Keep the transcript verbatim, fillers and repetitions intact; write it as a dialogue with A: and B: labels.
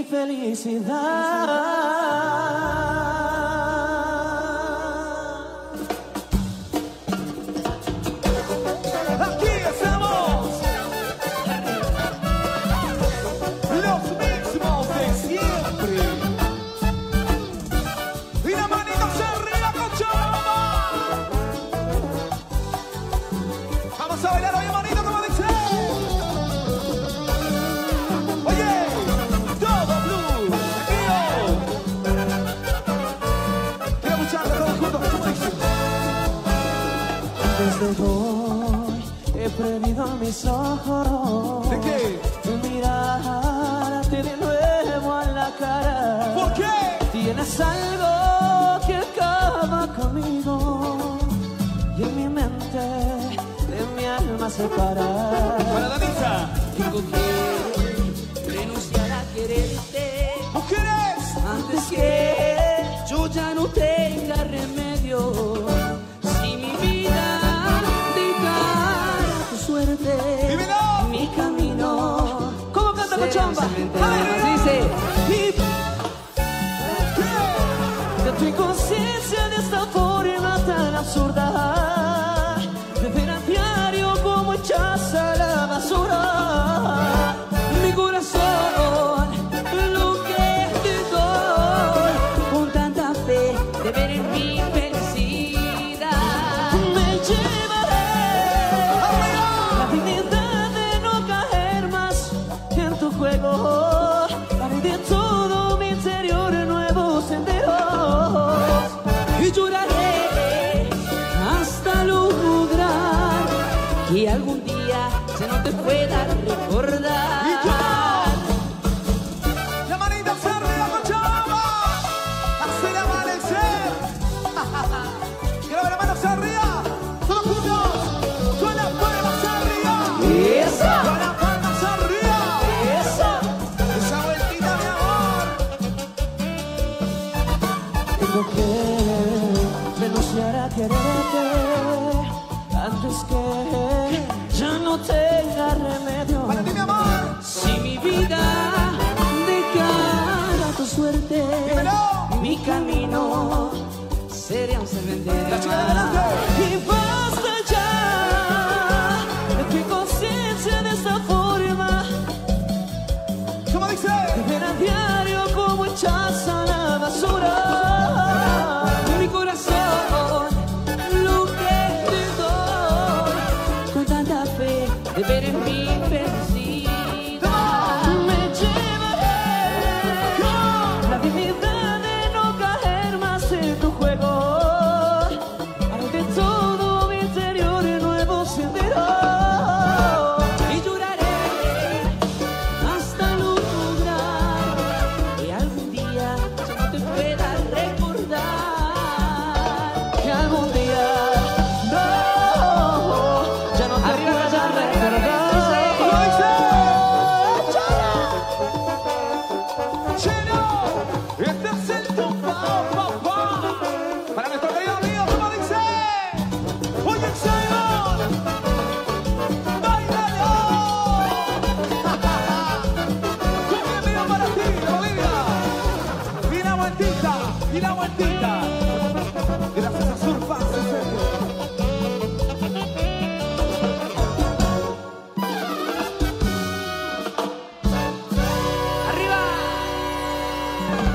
A: felicidad. Desde hoy he prendido mis ojos.
B: ¿De qué?
A: De mirarte de nuevo a la cara.
B: ¿Por qué?
A: Tienes algo que acaba conmigo y en mi mente de mi alma se para.
B: Para Danisa.
A: Tengo que renunciar a quererte.
B: ¿Mujeres?
A: Antes que yo ya no tenga remedio. Mi camino.
B: ¿Cómo canta Cochabamba?
A: Dice: de tu inconsciencia de esta forma tan absurda, de ver a diario como echas a la basura mi corazón, lo que te doy con tanta fe de ver en mi felicidad. Me llevaré juego, haré de todo mi interior nuevos senderos y lloraré hasta lograr que algún día se no te pueda recordar.
B: Y yo, la manita se arriba, Cochabamba, hace el amanecer. Quiero ver las manos arriba, todos juntos, con las palmas arriba.
A: ¡Esa! Tengo que renunciar a quererte antes que ya no tenga remedio.
B: Para ti, mi amor.
A: Si mi vida dejara tu suerte,
B: Dímelo.
A: Mi camino sería un cementerio.
B: La chica de adelante.
A: Y basta ya de tu inconsciencia de esta forma.
B: ¿Cómo dice?
A: De ver a diario como echas a la basura. De ver en mi felicidad. Me llevaré la dignidad de no caer más en tu juego. Haré de todo mi interior en nuevos senderos y lloraré hasta lograr que algún día yo no te pueda recordar. Que algún día no, ya no te pueda recordar.
B: Y la vueltita. Gracias a Surfaz, en serio.
A: ¡Arriba!